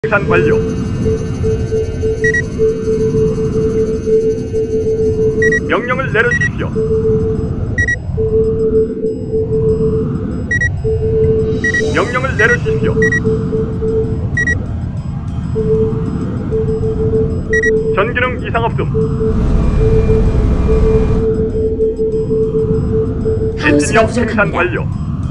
생산 완료. 명령을 내려주십시오. 명령을 내려주십시오. 전기능 이상 없음. 엔진용 생산 완료.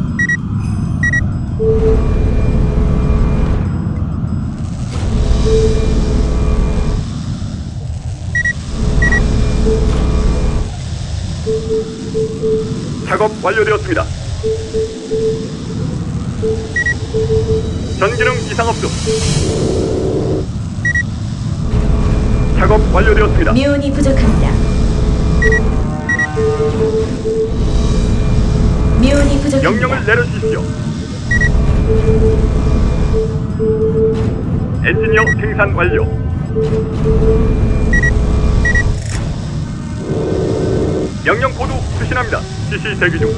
작업 완료되었습니다. 전기능 이상 없음. 작업 완료되었습니다. 미온이 부족합니다. 미온이 부족합니다. 명령을 내려주십시오. 엔지니어 생산 완료. 명령 코드 수신합니다. CC 대기 중.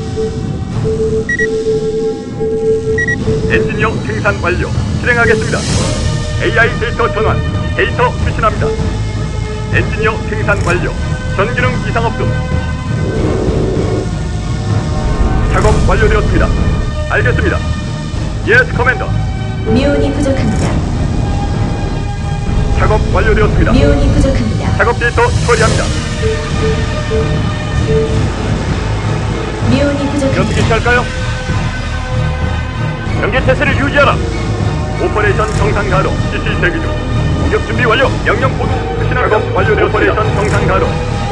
엔지니어 생산 완료. 실행하겠습니다. AI 데이터 전환. 데이터 수신합니다. 엔지니어 생산 완료. 전기능 이상 없음. 작업 완료되었습니다. 알겠습니다. 예스 커맨더. 미온이 부족합니다. 작업 완료되었습니다. 미온이 부족합니다. 작업 데이터 처리합니다. 미온이 부족합니다. 연기 시할까요? 경계 태세를 유지하라. 오퍼레이션 정상 가동. CC 대기 중. 공격 준비 완료. 명령 코드 수신합니다. 작업 완료되었습니다. 오퍼레이션 정상 가동.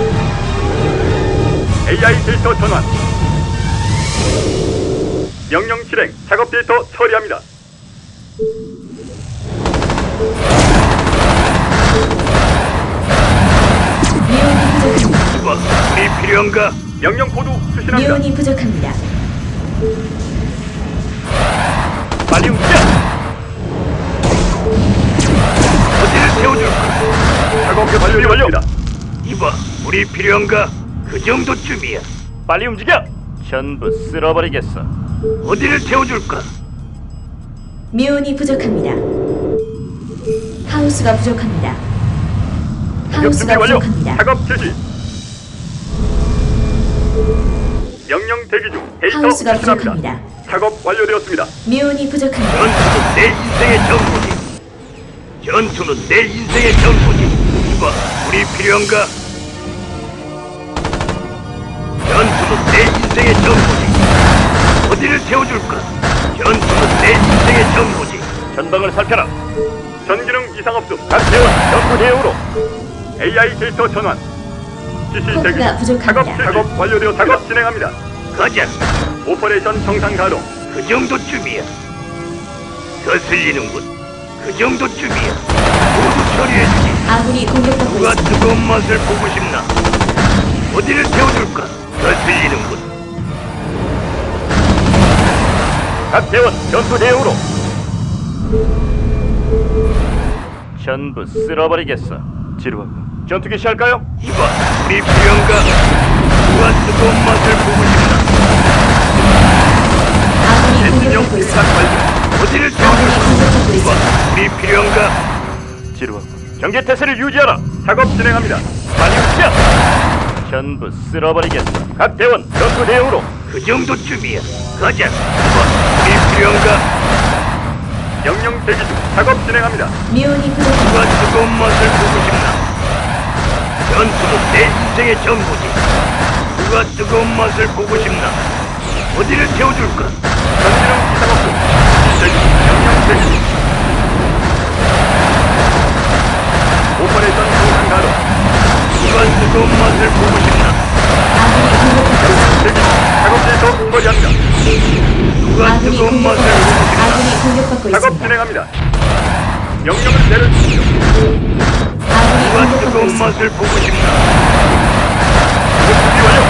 AI 데이터 전환. 명령 실행. 작업 데이터 처리합니다. 미온이 부족합니다. 이봐, 우리 필요한가? 명령 코드 수신합니다. 미온이 부족합니다. 빨리 움직여! 어디를 세워줄까? 작업 완료입니다. 이봐, 우리 필요한가? 그 정도쯤이야. 빨리 움직여! 전부 쓸어버리겠어. 어디를 태워줄까? 미온이 부족합니다. 하우스가 부족합니다. 공격 준비 하우스가 완료. 부족합니다. 작업 실시. 명령 대기 중. 데이터 하우스가 수신합니다. 부족합니다. 작업 완료되었습니다. 미온이 부족합니다. 전투는 내 인생의 전부지. 전투는 내 인생의 전부지. 이봐, 우리 필요한가? 전투는 내 인생의 전부지. 어디를 태워줄까? 전투는 내 인생의 전부지. 전방을 살펴라. 전기능 이상 없음. 각 대원 전부 대응으로. AI 데이터 전환. CC 대기 코드가 중. 부족합니다. 작업 완료되었습니다. 작업 진행합니다. 가자. 오퍼레이션 정상 가동. 그 정도쯤이야. 거슬리는군. 그 정도쯤이야. 모두 처리해주지. 아군이 공격받고 누가 있습니다. 뜨거운 맛을 보고 싶나? 어디를 태워줄까? 거슬리는군. 각 대원 전투 대응으로. 전부 쓸어버리겠어. 지루하고. 전투기 시할까요? 이봐, 우리 필요한가? 누가 뜨거운 맛을 보고 싶나? 아군이 엔지니어 공격받고 생산 있습니다. 완료. 어디를 아군이 태워줄까? 공격받고 이봐, 있습니다. 우리 필요한가? 지루하고. 경계 태세를 유지하라. 작업 진행합니다. 빨리 움직여. 전부 쓸어버리겠어. 각 대원 전투 대응으로. 그 정도쯤이야. 가자. 이봐, 우리 필요한가? 명령 대기 중. 작업 진행합니다. 미온이 부족합니다. 누가 뜨거운 맛을 보고 싶나? 전투는 내 인생의 전부지. 누가 뜨거운 맛을 보고 싶나? 어디를 태워줄까? 전기능 이상 없음. 대기 중. 명령 대기 중. 오퍼레이션 정상 가동. 누가 뜨거운 맛을 보고 싶나? 아군이 공격받고 있습니다. 대기 중. 작업 데이터 처리합니다. 누가 아군이 뜨거운 맛을 공격받고 보고 있습니다. 싶나? 아군이 공격받고 작업 있습니다. 진행합니다. 명령을 내려주십시오. 아군이 누가 공격받고 뜨거운 있습니다. 맛을 보고 싶나? 준비 완료.